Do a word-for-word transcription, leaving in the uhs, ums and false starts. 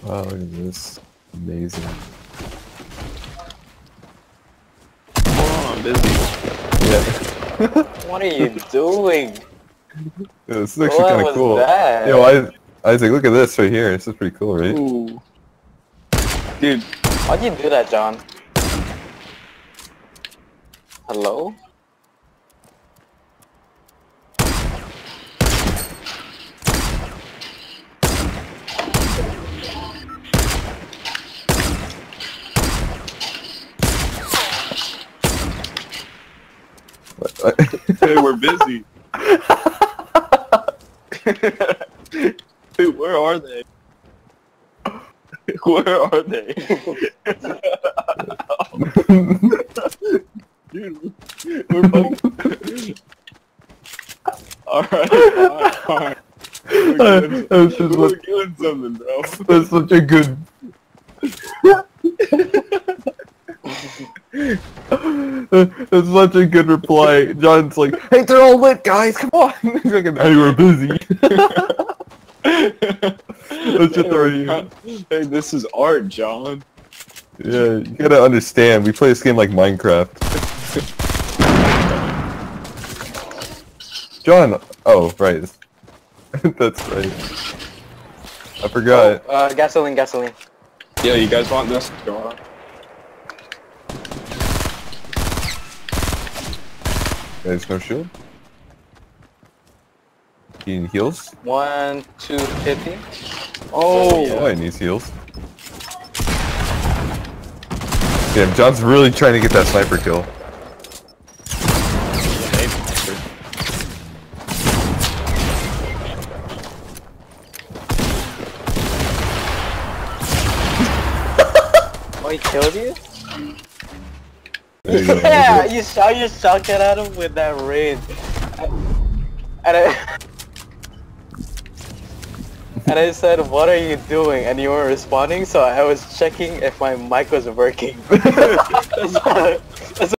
Wow, look at this. Amazing. Oh, I'm busy. Yeah. What are you doing? Yeah, this is actually What kind of was cool. that? Yo, I, Isaac, look at this right here. This is pretty cool, right? Ooh. Dude. Why'd you do that, John? Hello? Hey, we're busy. Dude, where are they? Where are they? Dude, we're both... Alright, alright, alright. We're, doing That's something. We're doing something, bro. That's such a good... That's such a good reply. John's like, hey, they're all lit, guys, come on! He's like, hey, we're busy. Let's just throw you. Hey, this is art, John. Yeah, you gotta understand, we play this game like Minecraft. John! Oh, right. That's right. I forgot. Oh, uh, gasoline, gasoline. Yeah, you guys want this, John? There's no shield. He need heals? One, two, fifty. Oh, yeah. oh, he needs heals. Damn, John's really trying to get that sniper kill. Oh, he killed you? There you go. Yeah, you saw you shotgun at him with that range. And I... And I said, what are you doing? And you weren't responding, so I was checking if my mic was working. That's all.